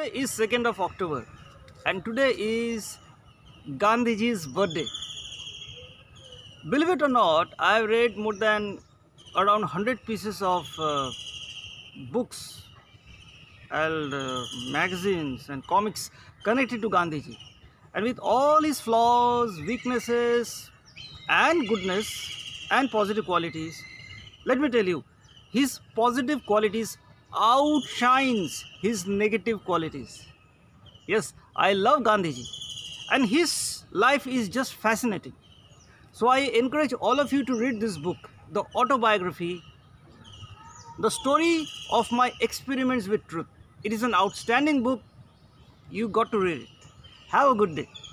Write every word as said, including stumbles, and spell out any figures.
Today is second of October and today is Gandhiji's birthday. Believe it or not, I have read more than around one hundred pieces of uh, books and uh, magazines and comics connected to Gandhiji. And with all his flaws, weaknesses and goodness and positive qualities, let me tell you, his positive qualities outshines his negative qualities. Yes, I love Gandhiji and his life is just fascinating. So I encourage all of you to read this book, the autobiography, the story of my experiments with truth. It is an outstanding book. You got to read it. Have a good day.